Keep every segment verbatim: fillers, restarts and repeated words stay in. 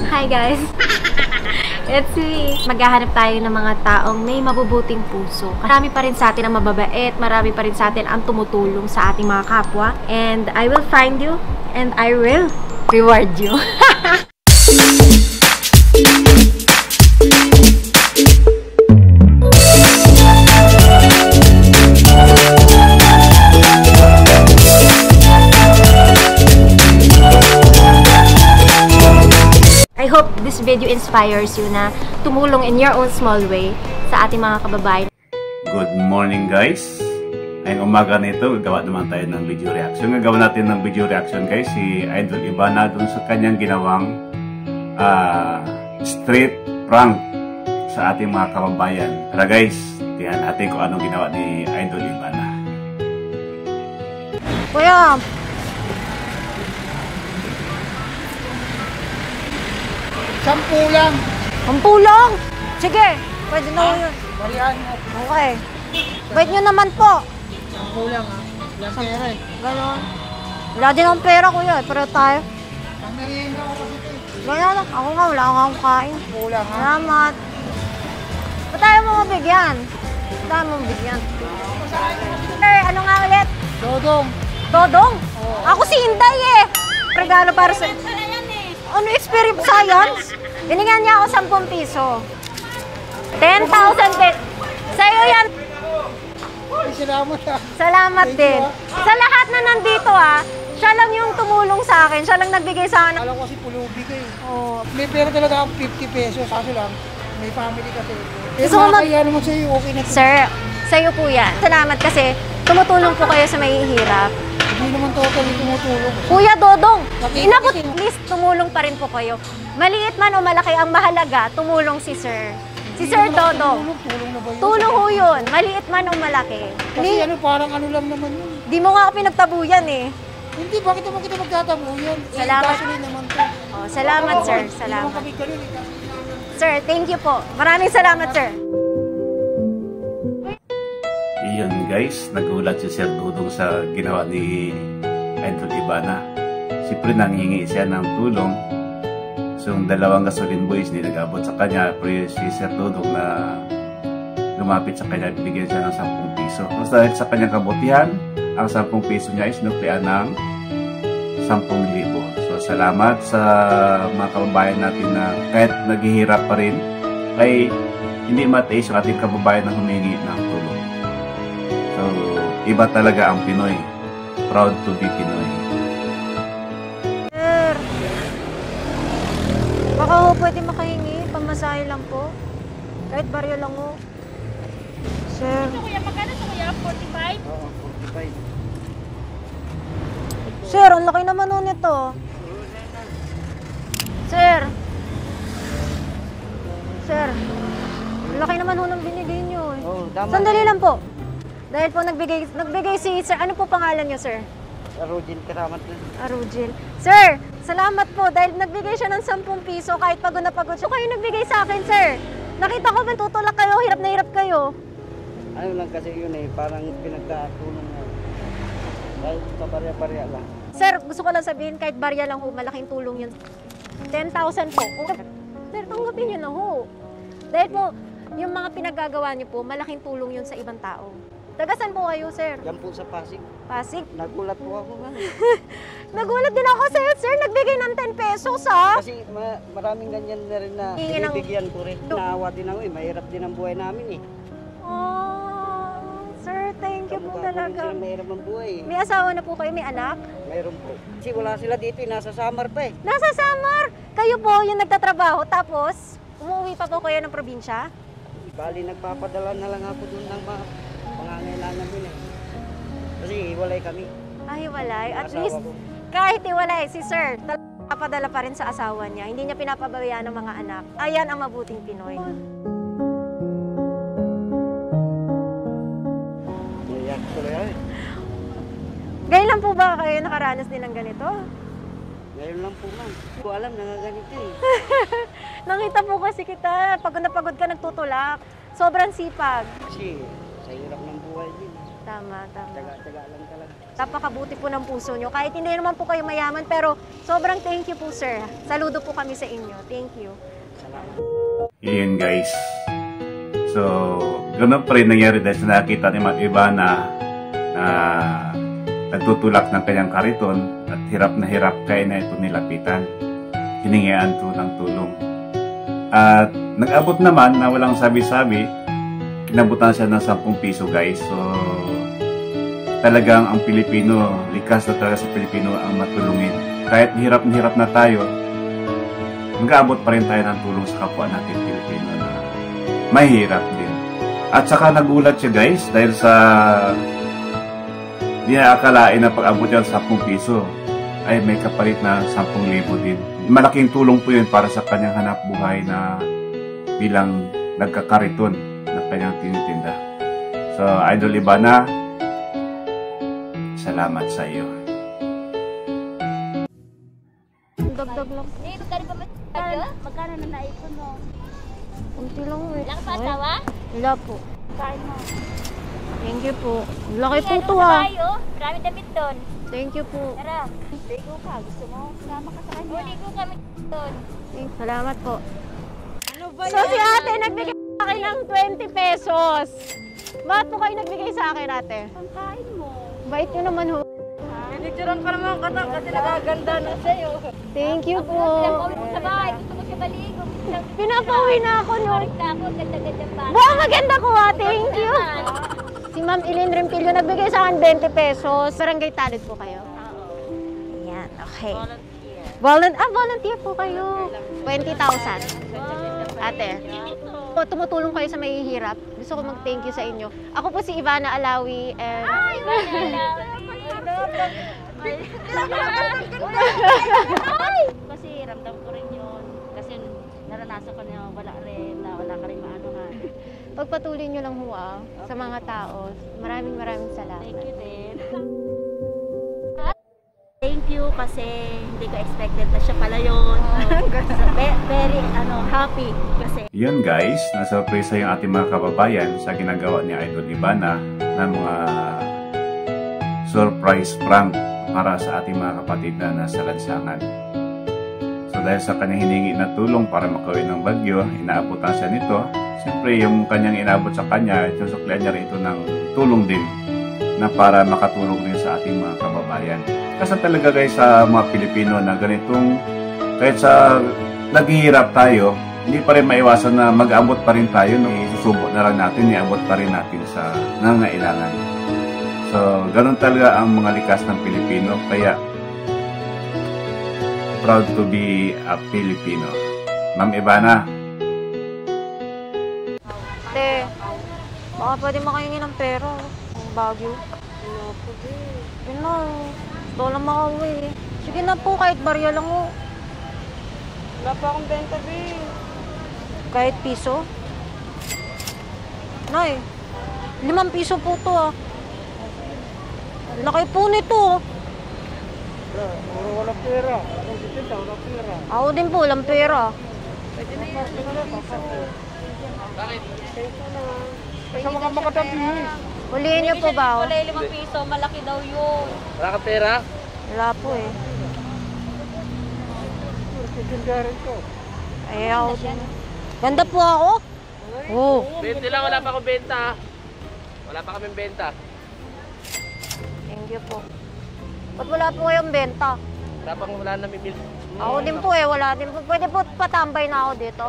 Hi guys! It's me! Maghahanap tayo ng mga taong may mabubuting puso. Marami pa rin sa atin ang mababait, marami pa rin sa atin ang tumutulong sa ating mga kapwa. And I will find you and I will reward you. I hope this video inspires you na tumulong in your own small way sa ating mga kababayan. Good morning guys! Ngayong umaga nito, gagawa naman tayo ng video reaction. Gagawa natin ng video reaction guys, si Idol Ivana dun sa kanyang ginawang uh, street prank sa ating mga kababayan. Tara guys, tingnan natin kung anong ginawa ni Idol Ivana. Kuya! Sampu lang. Sampu lang? Sige, pwede na yun. Barihan mo. Okay. Wait nyo naman po. Sampu lang ha. Walang pera eh. Ganon. Wala din akong pera kuya, pero tayo. Ang merienda ko kasi ito eh. Ganon, ako nga, wala akong akong kain. Sampu lang ha. Salamat. Ba't tayo mo mabigyan? Ba't tayo mo mabigyan? Eh, ano nga ulit? Dodong. Dodong? Oo. Ako si Inday eh. Regalo para sa... Ano, experience science? Binigyan niya ako sampung piso. ten thousand pesos. Sa'yo yan. Ay, salamat ha. Salamat Thank din. you, ah. Sa lahat na nandito ah, siya lang yung tumulong sa akin. Siya lang nagbigay sa akin. Alam ko kasi pulubi ka eh. Oh. May pera talaga ako fifty pesos. Kaso lang, may family kasi. Eh, Gusto ko mag- makakaya naman sa'yo, okay na ito. Sir, sa'yo po yan. Salamat kasi tumutulong po kayo sa mahihirap. Hindi naman totally tumutulong. Kuya Dodong, Nakita inabot, kasi- at least tumulong pa rin po kayo. Maliit man o malaki, ang mahalaga, tumulong si Sir. Si Hindi Sir naman ako Dodong. Tulong, tulong na ba yun? Tulong ho yun. Maliit man o malaki. Kasi Hindi, ano, parang ano lang naman yun. di mo nga ako pinagtabuyan eh. Hindi, bakit naman kita magtatabo yan? Salamat. Eh, gasoline naman to. Oh, salamat sir, Hindi naman salamat. kami ganun eh. Gasoline. Sir, thank you po. Maraming salamat sir. Iyon guys, nagulat si Sir Dudong sa ginawa ni Idol Ivana. Siyempre nanghingi siya ng tulong. So yung dalawang gasoline boys hindi nag-abot sa kanya. Pero si Sir Dudong na lumapit sa kanya, binigyan siya ng sampung piso. Mas dahil sa kanyang kabutihan, ang sampung piso niya is nuklian ng sampung libo. So salamat sa mga kababayan natin na kahit naghihirap pa rin, ay hindi mataas yung ating kababayan na humingi ng tulong. So iba talaga ang Pinoy. Proud to be Pinoy. Sir, baka ho pwede makahingi, pamasahe lang po. Kahit baryo lang ho. Sir. Ito kuya, magkano ito kuya? forty-five? Oo, forty-five. Sir, ang laki naman ho nito. Sir. Sir. Ang laki naman ho ng binigay niyo eh. Oo, tama. Sandali lang po. Dahil po nagbigay, nagbigay si Sir. Ano po pangalan niyo, Sir? Arujin Karamat na. Arujil. Sir, salamat po dahil nagbigay siya ng sampung piso kahit pagod na pagod. So kayo nagbigay sa akin, Sir. Nakita ko ba tutulak kayo, hirap na hirap kayo. Ano lang kasi yun eh, parang pinagkatulong na. Kahit kabarya-barya lang. Sir, gusto ko lang sabihin kahit barya lang ho, malaking tulong yun. ten thousand po. Sir, tanggapin niyo na ho. Dahil po, yung mga pinagagawa niyo po, malaking tulong yun sa ibang tao. Tagasan po kayo, sir? Yan po sa Pasig. Pasig? Nagulat po ako ba? Nagulat din ako, sir. Sir, nagbigay ng ten pesos, ha? Kasi ma maraming ganyan na rin na Hingi ng- binibigyan ko rin. Naawa din ako eh, mahirap din ang buhay namin eh. Oh, sir, thank you po Kamukha ko rin talaga. sila mahirap ang buhay eh. May asawa na po kayo, may anak? Mayroon po. Kasi wala sila dito eh, nasa Samar pa eh. Nasa Samar! Kayo po yung nagtatrabaho, tapos umuwi pa po kayo ng probinsya? Bali, nagpapadala na lang ako dun ng mga pangangailangan din eh. Kasi hiwalay kami. Ay, walay. At Asawa least, ko. kahit iwalay, si sir, talaga pa rin sa asawa niya. Hindi niya pinapabayaan ng mga anak. Ayan ang mabuting Pinoy. Iyak tuloy ay. Ngayon lang po ba kayo nakaranas din ng ganito? Ngayon lang po ma'am. Hindi ko alam, nangaganito eh. Nakita po kasi kita, pagod na pagod ka nagtutulak. Sobrang sipag. Kasi sa hirap ng buhay din. Tama, tama. Tsaga-tsaga lang talaga. Napakabuti po ng puso nyo. Kahit hindi naman po kayo mayaman, pero sobrang thank you po, sir. Saludo po kami sa inyo. Thank you. Salamat. Yun guys. So, ganun pa rin nangyari dahil sa nakita ni Ma'am Ivana na nagtutulak ng kanyang kariton at hirap na hirap kaya na ito nilapitan. Hiningian to ng tulong. At nag-abot naman na walang sabi-sabi, kinabutan siya ng sampung piso guys. So, talagang ang Pilipino, likas na talaga sa Pilipino ang matulungin. Kahit hirap na hirap na tayo, mag-aabot pa rin tayo ng tulong sa kapwa natin Pilipino na mahirap din. At saka nagulat siya guys dahil sa di na akalain na pag-abot yan sa sampung piso ay may kapalit na sampung libo din. Malaking tulong po yun para sa kanyang hanap buhay na bilang nagkakariton na kanyang tinitinda. So, Idol Ivana, salamat sa iyo. Dagdag lang. Eh, magkano ba magkano? Magkano na naipon mo? Kunti lang eh. Wala ka pa asawa? Wala po. Kain mo. Thank you po. Laki po Ano to sa ah. bahay, oh? Maraming damit doon. Thank you po. Tara. Ligo ka. Gusto mo? Sama ka sa kanya. O, ligo kami doon. Thank, salamat po. Ano ba So si ate nagbigay sa akin ng twenty pesos. Bakit po kayo nagbigay sa akin ate? Pangkain mo. Bait nyo naman ho. Pinicturean ka naman ka kasi nagaganda na sa'yo. Thank you po. Pinapauwi mo sa bahay. Gusto mo siya baligo. Pinapauwi na ako no. Parang ako. Ganda-ganda pa. Ba, maganda ko ha. Thank you. Si Ma'am Eileen Rempilio nagbigay sa akin twenty pesos. Barangay Talid po kayo. Ayan, okay. Volunteer. Ah, volunteer po kayo. twenty thousand. Ate. Po, tumutulong kayo sa mahihirap. Gusto ko mag-thank you sa inyo. Ako po si Ivana Alawi and... Ay, Kasi ramdam ko rin yun. Kasi naranasan ko na wala rin, na wala ka rin maano nga. Pagpatuloy nyo lang ho ah, sa mga tao. Maraming maraming salamat. Thank you din. Thank you kasi hindi ko expected na siya pala yun. So, ve- very ano, happy kasi. Yun guys, nasurpresa yung ating mga kababayan sa ginagawa ni Idol Ivana ng mga surprise prank para sa ating mga kapatid na nasa lansangan. So dahil sa kanyang hiningi na tulong para makawin ng bagyo, inaabutan siya nito. Siyempre yung kanyang inaabot sa kanya, itusuklian niya rin ito ng tulong din na para makatulong rin sa ating mga kababayan. Kasi talaga guys sa mga Pilipino na ganitong kahit sa naghihirap tayo, hindi pa rin maiwasan na mag-abot pa rin tayo nung isusubo na lang natin, iabot pa rin natin sa nangangailangan. So, ganun talaga ang mga likas ng Pilipino. Kaya, proud to be a Filipino. Ma'am Ivana. Ate, baka pwede makahingi ng pera. Ang Baguio. Ano po din? Yun na, gusto ko lang makauwi. Sige na po, kahit barya lang ho. Wala pa akong benta, Bin. Kahit piso. Nay, limang piso po to ah. Laki po nito. Wala, puro walang pera. Ang sitinda, walang pera. Ako din po, walang pera. Pwede na yan. Bakit? Peso na. Sa mga makatabi. Huliin niyo po ba? Wala yung limang piso. Malaki daw yun. Wala ka pera? Wala po eh. Sitinda rin ko. Ay, ako din. Ganda po ako? Oo. twenty lang, wala pa akong benta. Wala pa kaming benta. Thank you po. Ba't wala po kayong benta? Wala pang wala na mimil. Ako din po eh, wala din po. Pwede po patambay na ako dito.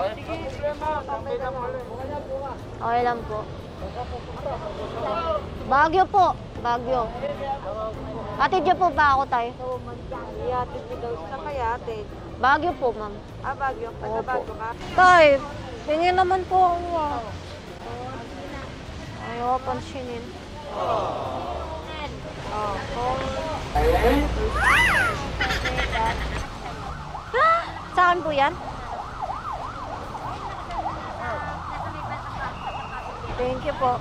Okay lang po. Baguio po. Baguio. Atid niyo po ba ako, tay? Iatid mo daw sa kaya, ate. Baguio po, ma'am. Ah, Baguio. Opo. Bago ka? Tay, tingin naman po ako ah. Ayaw pansinin. Oh. Saan po yan? Thank you po.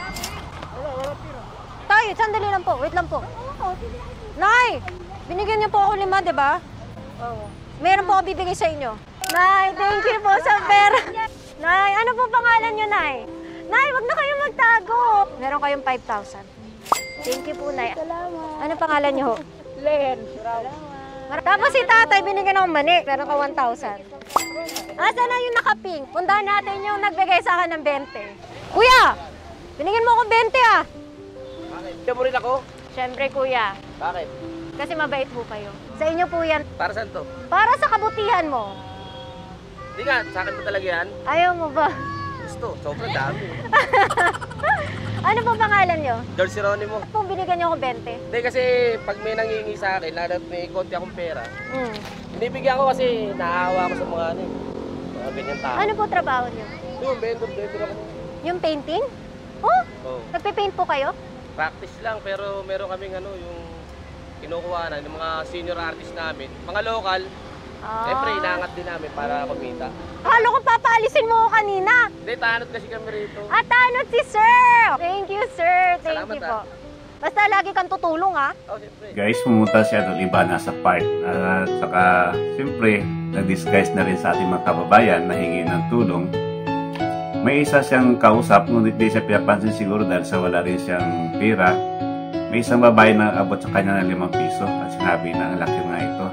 Tay, sandali lang po. Wait lang po. Nay, binigyan niyo po ako lima, di ba? Oo. Meron po ako bibigay sa inyo. Nay, thank you po sa pera. Nay, ano po pangalan niyo, Nay? Nay, wag na kayo magtago. Meron kayong five thousand. Thank you po, Nay. Salamat. Ano pangalan niyo ho? Len. Tapos si tatay, binigyan ako manik. Meron ka one thousand. Asa na yung naka-pink? Puntahan natin yung nagbigay sa akin ng twenty. Kuya! Binigyan mo ako twenty ah! Bakit? Siya mo rin ako? Siyempre, kuya. Bakit? Kasi mabait po kayo. Sa inyo po yan. Para saan to? Para sa kabutihan mo. Hindi nga, sa akin mo talaga yan. Ayaw mo ba? Gusto, sobrang dami. Ano po pangalan nyo? George Geronimo. Kung binigyan nyo ako twenty. Hindi kasi pag may nangingi sa akin, lalo at may konti akong pera, Mm. binibigyan ko kasi naahawa ko sa mga ano, eh, mga ganyan tao. Ano po trabaho nyo? Yung vendor, vendor ako. Yung painting? Oh, Oh, nagpe-paint po kayo? practice lang pero meron kaming ano, yung kinukuha na ng mga senior artist namin. Mga local, Ah. siyempre inaangat din namin para kumita. Akala ko papaalisin mo ako kanina. Hindi, tanot kasi kami rito. At ano si sir? Thank you, sir. Thank Salamat, you ah. po. Basta lagi kang tutulong, ha? Oh, siyempre. Guys, pumunta si Idol Ibana sa park. At saka, siyempre, nag-disguise na rin sa ating mga kababayan na hingi ng tulong. May isa siyang kausap, ngunit di siya pinapansin siguro dahil sa wala rin siyang pera. May isang babae na abot sa kanya ng limang piso at sinabi na ang laki nga ito.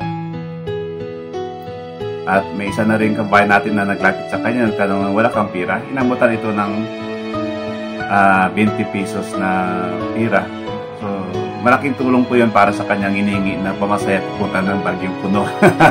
At may isa na rin kababayan natin na naglapit sa kanya, nagtanong wala kang pera. Inabutan ito ng uh, twenty pesos na pera. So, malaking tulong po yun para sa kanyang inihingi na pamasaya at punta ng Bagyong Puno.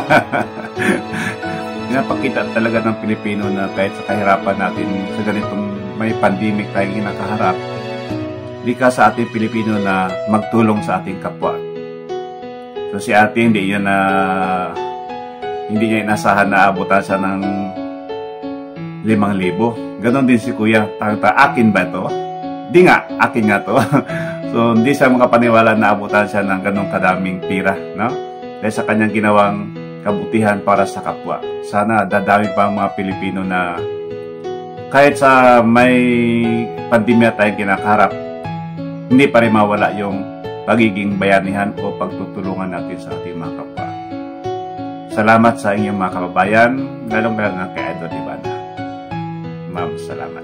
Pinapakita talaga ng Pilipino na kahit sa kahirapan natin sa ganitong may pandemic tayong kinakaharap, lika sa ating Pilipino na magtulong sa ating kapwa. So si ate hindi niya na hindi niya inasahan na abutan siya ng limang libo. Ganon din si kuya, tangta, akin ba ito? Di nga, akin nga to. So hindi siya makapaniwala na abutan siya ng ganong kadaming pira, no? Dahil sa kanyang ginawang kabutihan para sa kapwa. Sana dadami pa ang mga Pilipino na kahit sa may pandemya tayong kinakaharap, hindi pa rin mawala yung pagiging bayanihan o pagtutulungan natin sa ating mga kapwa. Salamat sa inyong mga kababayan, lalong-lalo na kay Idol Ibana. Ma'am, salamat.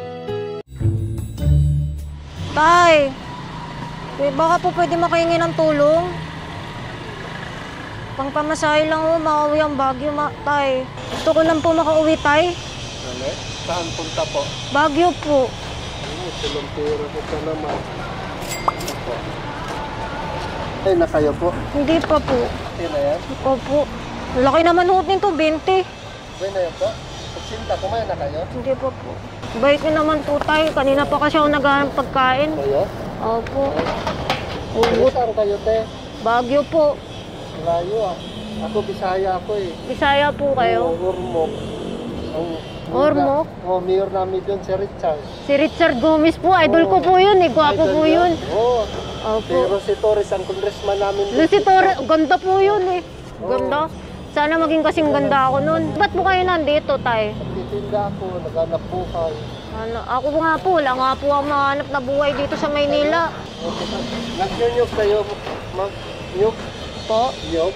Tay, eh, baka po pwede makahingi ng tulong. Pangpamasahe lang ho, makauwi ang Baguio, ma tay. Gusto ko lang po makauwi, tay. Ano? Saan punta po? Baguio po. Ano, silumpiro ko ka naman. Opo. Ay, na kayo po? Hindi pa po. Okay na yan? Opo. Laki naman ho nito, twenty. Okay na yan po? Pagsinta, kumain na kayo? Hindi pa po. Bait niyo naman po, tay. Kanina pa kasi ako naghahanap pagkain. Kayo? Opo. Ano Ugot. saan kayo, te? Baguio po. Layo ah. Ako, Bisaya ako eh. Bisaya po kayo. Oo, Ormoc. Ang Ormoc? Oo, mayor namin doon si Richard. Si Richard Gomez po. Idol ko po yun eh. Gwapo Idol po yun. Oo. Si Opo. Rosie Torres, ang congressman namin. doon. Lucy Torres, ganda po yun eh. Ganda. Sana maging kasing ganda ako nun. Ba't po kayo nandito, tay? Nagtitinda ako, naghanap buhay. Ano, ako nga po, wala nga po ang mahanap na buhay dito sa Maynila. Nag-nyug kayo, mag-nyug, Po? nyug.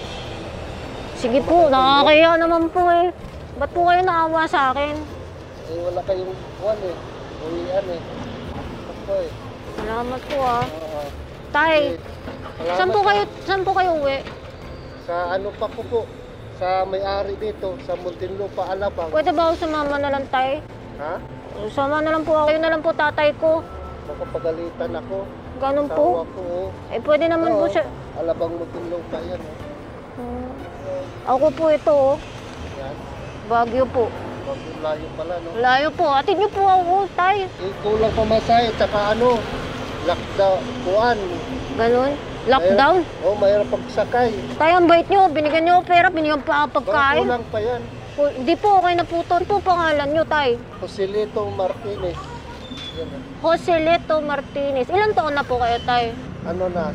Sige po, nakakaya naman po eh. Ba't po kayo naawa sa akin? Eh, wala kayong one eh. Uwian eh. Ako eh. Salamat po ah. Oo. Tay, Salamat saan po kayo, saan po kayo uwi? Sa ano pa ko po, sa may-ari dito, sa Muntinlupa, Alabang. Pwede ba ako sumama na lang, tay? Ha? Sama na lang po ako. Kayo na lang po tatay ko. Baka pagalitan ako. Ganun Sawa po. ko oh. Eh, pwede naman po Oo, siya. Alabang Muntinlupa yan oh. Hmm. Ako po ito oh. Yan. Baguio po. Wag layo pala no. Layo po. Atid niyo po ako, tay. Eh, kulang pamasahe, tsaka ano, lockdown, kuan. Ganun. Lockdown. Oh, mayroon pagsakay. Tay, ang bait niyo. Binigyan niyo ako pera. Binigyan pa ako Baka pagkain. kulang pa yan. Pu- Di po, okay na po ito. Ano po pangalan niyo, tay? Joselito Martinez. Yan oh. Jose Leto Martinez. Ilan taon na po kayo, tay? Ano na,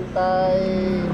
fifty,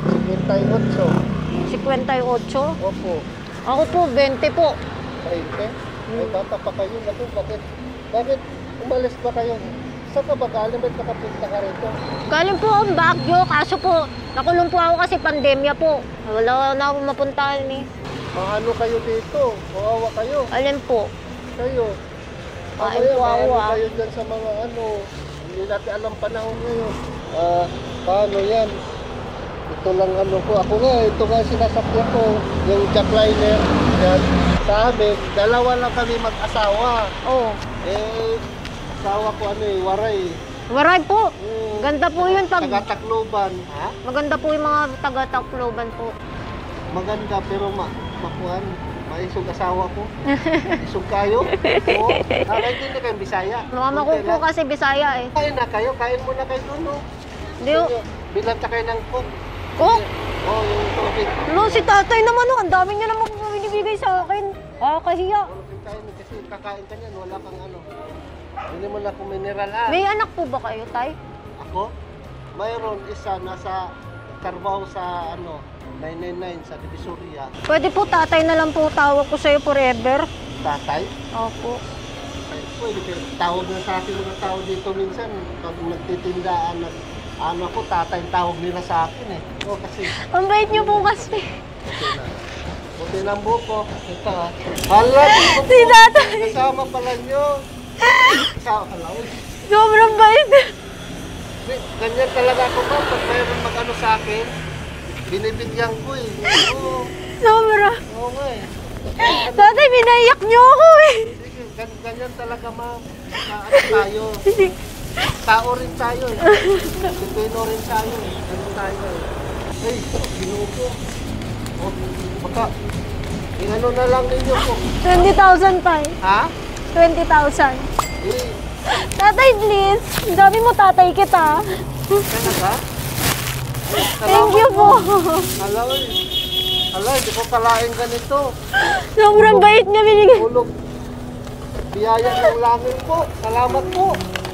fifty-eight. fifty-eight. Opo, Ako po, twenty po. twenty. May bata pa kayo na to. Bakit, bakit umalis ba kayo? Saan ka ba galing? Ba't nakapunta ka rito? Galing po ang Baguio. Kaso po, nakulong po ako kasi pandemya po. Wala na ako mapuntahan eh. Maano kayo dito? Kawawa kayo. Alin po? Kayo. Kain Mamaya, po ako, maano ah. kayo dyan sa mga ano. Hindi natin alam panahon ngayon. Ah, paano yan? Ito lang ano ko. Ako nga, ito nga sinasakyan ko. Yung jackliner. Yan. Sa amin, dalawa lang kami mag-asawa. Oh. Eh, asawa ko ano eh, waray. Waray po. Hmm, Ganda po yun pag... Taga-Tacloban. Ha? Maganda po yung mga taga-Tacloban po. Maganda pero ma makuhan. Maisog asawa ko. Isog kayo? Oo. Nakaintindi kayong Bisaya. Mama ko po kasi Bisaya eh. Kain na kayo. Kain muna kayo doon. No? Hindi o. Bilanta kayo ng cook. Cook? Oo, oh, yung tubig. No, si tatay naman oh. Ang dami niya naman po binibigay sa akin. Ah, kahiya. Kain kasi kakain ka niyan. Wala kang ano. Hindi mo na kung mineral ah. May anak po ba kayo, tay? Ako? Mayroon isa nasa Carvao sa ano, nine nine nine sa Divisoria. Pwede po tatay na lang po tawag ko sa'yo forever. Tatay? Opo. Ay, pwede kayo. Tawag na sa akin mga tao dito minsan. Pag nagtitindaan, nag, ano ko, tatay tawag nila sa akin eh. O kasi, Ang bait niyo po kasi. kasi na. Buti ng buko. Ito ah. Hala, buko Si po. tatay. Kasama pala nyo. Kasama pala. Uy, Sobrang bait. ganyan talaga ako ba? Pag mayroon mag-ano sa akin, binibigyan ko eh. Oo, Sobra. oo nga eh. Tatay, binaiyak niyo ako eh. Sige, gan- ganyan talaga ma'am. Sa ano tayo? Tao rin tayo eh. Pilipino rin tayo eh. Ganun tayo eh. Ay, ginuko. Oh, baka, ano na lang ninyo po. twenty thousand tay. Ha? twenty thousand. Eh, Tatay, please. Ang dami mo tatay kita. talaga? Thank you po. Hala, eh. Hala, hindi ko kalain ganito. Sobrang bait niya binigay. Tulog. Biyaya ng langit po. Salamat po.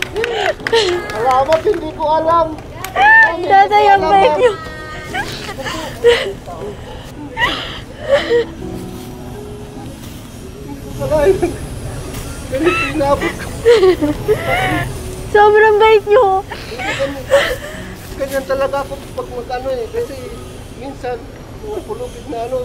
Salamat, hindi ko alam. Tatay, ang bait niyo. Kalain. Ganito inabot ko. Sobrang bait niyo. Ganyan, ganyan talaga ako pag mag-ano eh. Kasi minsan, pulupit na ano.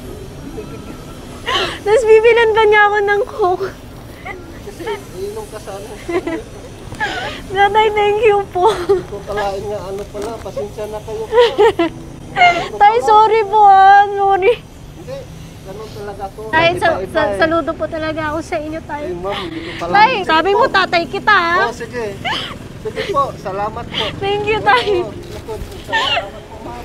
Tapos bibilan pa niya ako ng coke. Kasi iinom ka sa ano. Tatay, thank you po. Hindi ko kalain nga ano pala. Pasensya na kayo po. Tay, sorry po ah. Sorry. Hindi. Ganun talaga ako. Tay, sa, Iba-iba sa, eh. saludo po talaga ako sa inyo, Eh, tay. ma'am, hindi ko pala. Tay, sabi mo tatay kita ah. Oh, sige. Sige po. Salamat po. Thank you, tay. Oo, naku, salamat po, ma'am.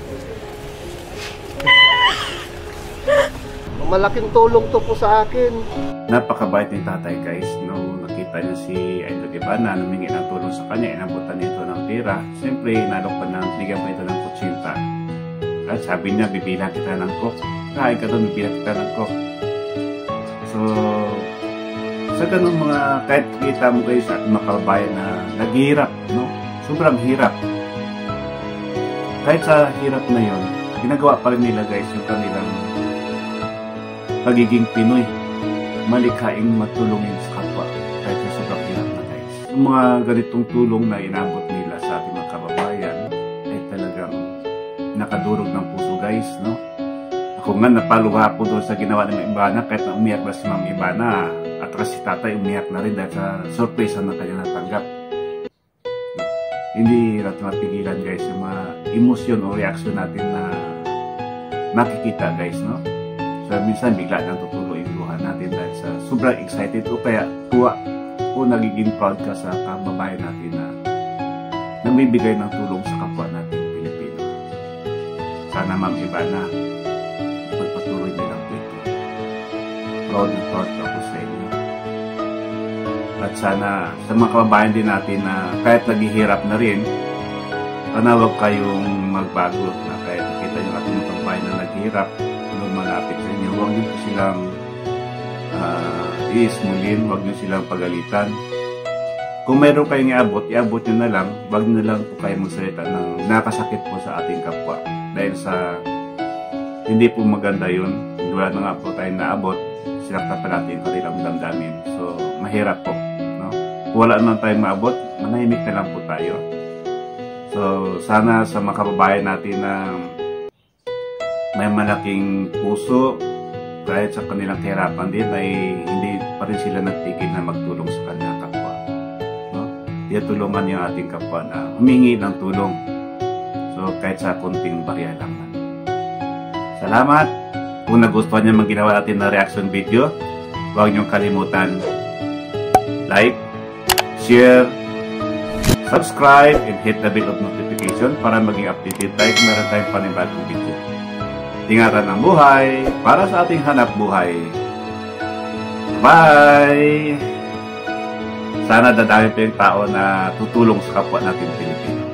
Malaking tulong to po sa akin. Napakabait ni tatay guys. No, nakita niya si Idol Ibana, namingi ng tulong sa kanya, inabutan nito ng pera. Siyempre, nalokpan ng bigyan mo ito ng kutsinta. At sabi niya, bibilang kita ng coke. Kain ka doon, bibilang kita ng coke. So, sa ganun mga, kahit kita mo guys at mga kababayan na naghihirap, no? Sobrang hirap. Kahit sa hirap na yon, ginagawa pa rin nila guys yung kanilang pagiging Pinoy. Malikhaing matulungin sa kapwa kahit sa sobrang hirap na guys. Yung mga ganitong tulong na inabot nila sa ating mga kababayan ay talagang nakadurog ng puso guys, no? Ako nga napaluha po doon sa ginawa ni Ma'am Ibana kahit na umiyak na si Ma'am Ibana at kasi si tatay umiyak na rin dahil sa surprise na kanya natanggap. Hindi natin mapigilan guys yung mga emosyon o reaction natin na makikita guys, no? So minsan bigla nang tutulo yung luha natin dahil sa sobrang excited o kaya tuwa o nagiging proud ka sa kababayan natin na nagbibigay ng tulong sa kapwa natin Pilipino. Sana Ma'am Ibana, magpatuloy din ang kwento. Proud and proud ako sa inyo. At sana sa mga kababayan din natin na kahit naghihirap na rin, panawag kayong magbago na kahit nakita nyo ating mga kababayan na naghihirap, malapit sa inyo, huwag nyo silang uh, iismulin, huwag nyo silang pagalitan. Kung mayroon kayong iabot, iabot nyo na lang, huwag na lang po kayo magsalita ng nakasakit po sa ating kapwa. Dahil sa hindi po maganda yun, wala na nga po tayong naabot, sinakta pa natin kanilang damdamin. So, mahirap po. No? Kung wala naman tayong maabot, manahimik na lang po tayo. So, sana sa mga kababayan natin na may malaking puso kahit sa kanilang kahirapan din ay hindi pa rin sila nagtigil na magtulong sa kanilang kapwa. No? tinutulungan yung ating kapwa na humingi ng tulong. So, kahit sa kunting barya lang. Salamat! Kung nagustuhan niyo mang ginawa natin na reaction video, huwag niyong kalimutan like, share, subscribe, and hit the bell of notification para maging updated tayo kung meron tayong panibagong video. Ingatan ang buhay para sa ating hanap buhay. Bye! Sana dadami pa yung tao na tutulong sa kapwa natin Pilipino.